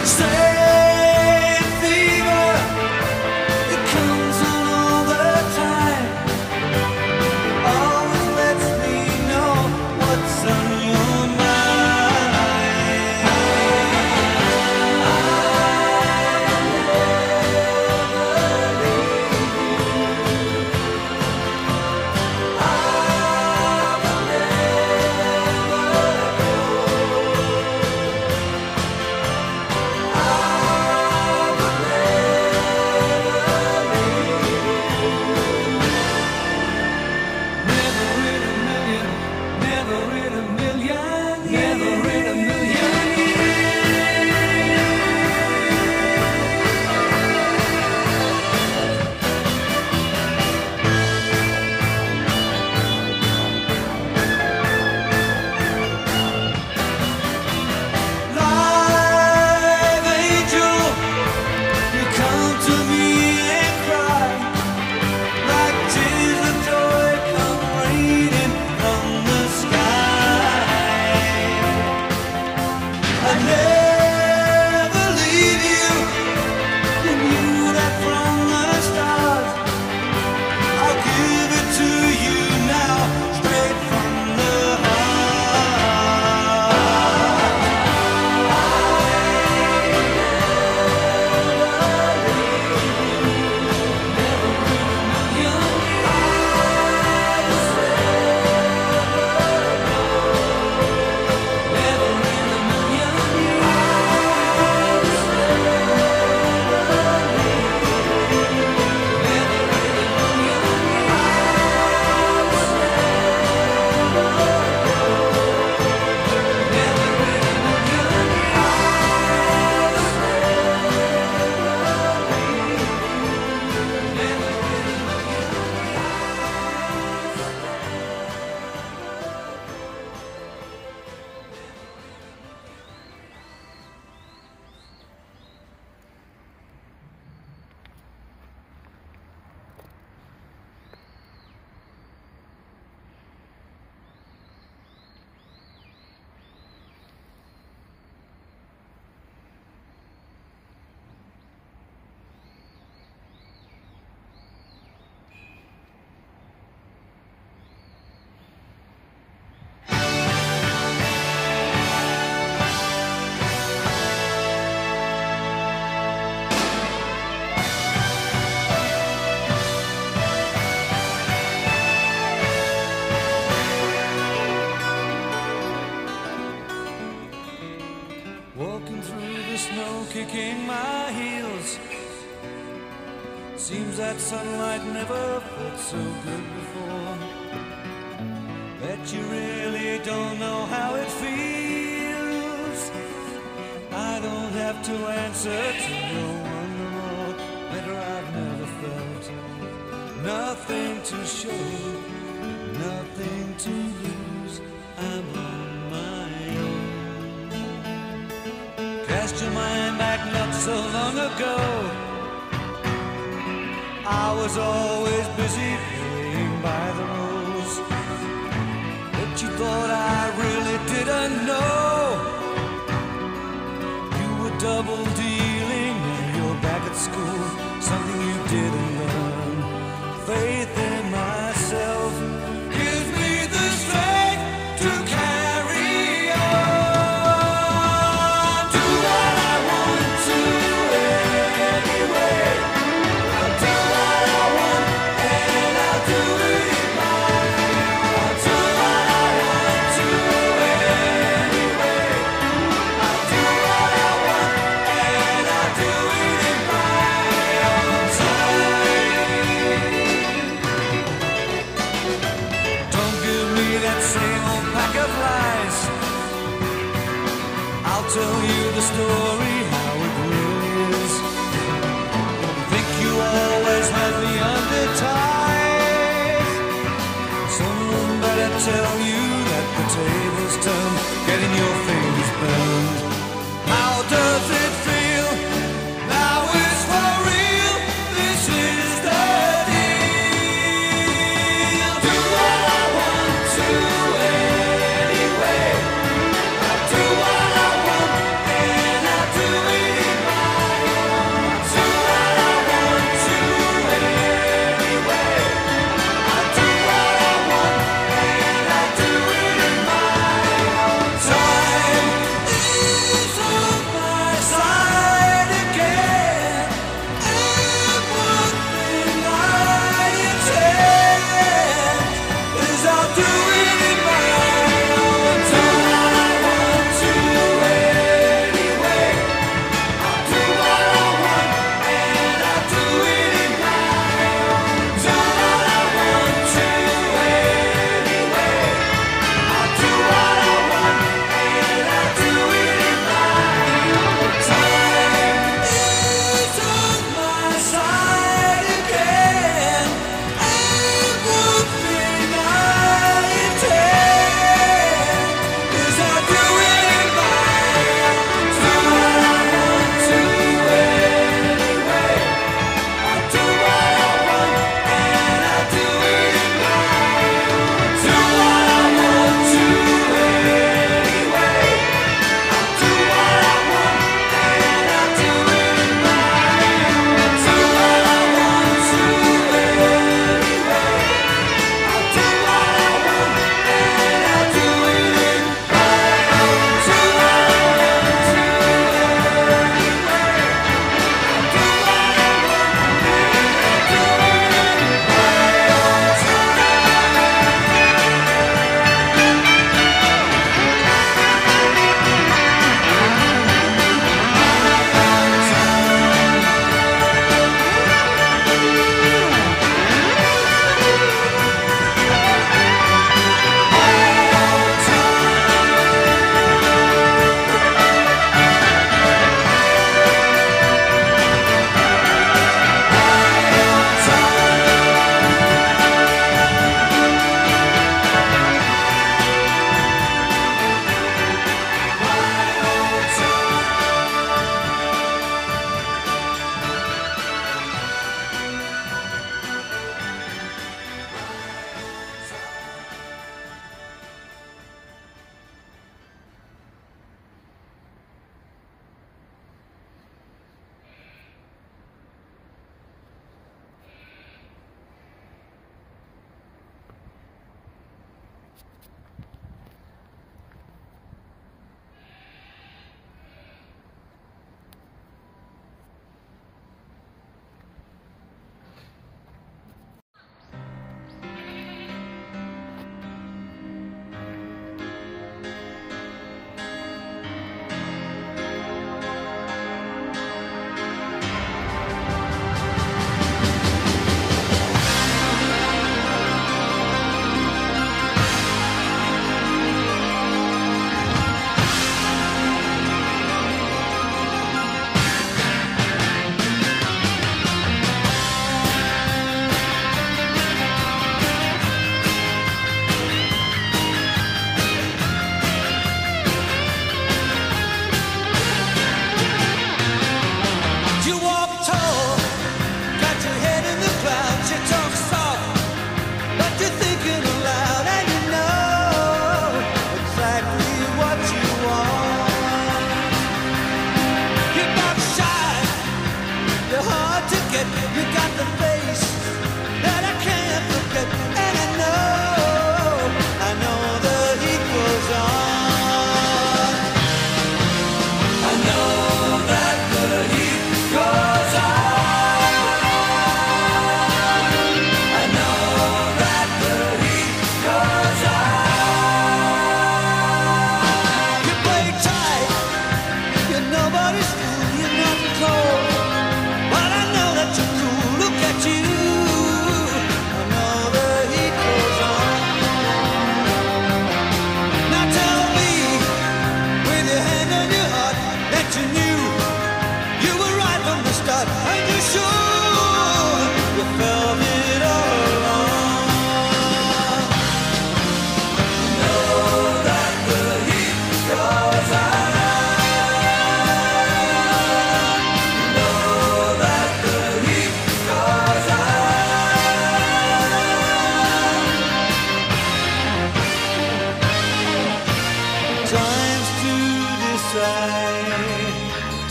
kicking my heels. Seems that sunlight never felt so good before. Bet you really don't know how it feels. I don't have to answer to no one no more. Better I've never felt. Nothing to show, nothing to lose. I'm on my own. Cast your mind back not so long ago. I was always busy playing by the rules, but you thought I really didn't know. You were double dealing, now you're back at school. Something you didn't learn. Faith in myself gives me the strength to carry on. Do what I want to anyway. I'll do what I want and I'll do it my way. I'll do what I want to anyway. I'll do what I want and I'll do it in my own time. Don't give me that same old pack of lies. I'll tell you the story how it really is. Think you always had me under ties. Someone better tell you that the tables turn, getting your fingers burned. How does it feel? Now it's for real. This is the deal. Do what I want to anyway. I'll do what I want and I'll do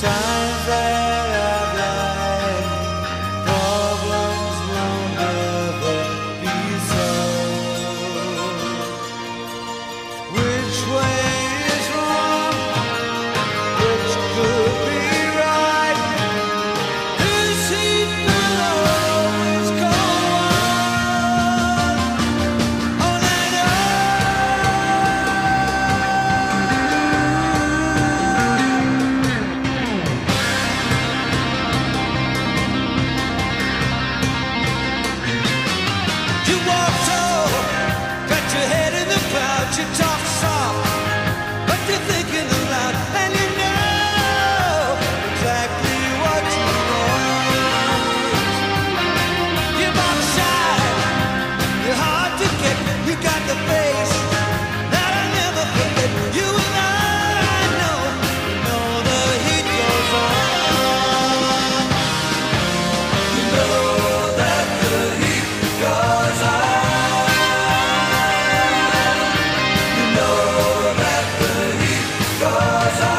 times that I've lied, problems will never be solved. Which way is wrong? Which could be right? This heat will always go on all night You walk tall, got your head in the clouds. You talk soft, but you're thinking aloud, and you know exactly what you want. You're not shy, you're hard to get. You got the face that I never forget. You and I know the heat goes on. You know that the heat goes on. You know that the heat goes on.